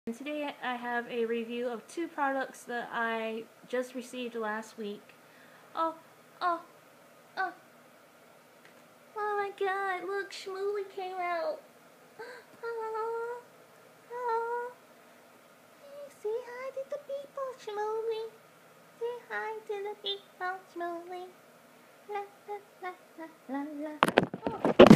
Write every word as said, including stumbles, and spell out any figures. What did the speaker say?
And today I have a review of two products that I just received last week. Oh, oh, oh. Oh my god, look, Shmooly came out. Oh, oh. Hey, say hi to the people, Shmooly. Say hi to the people, Shmooly. La, la, la, la, la, la. Oh.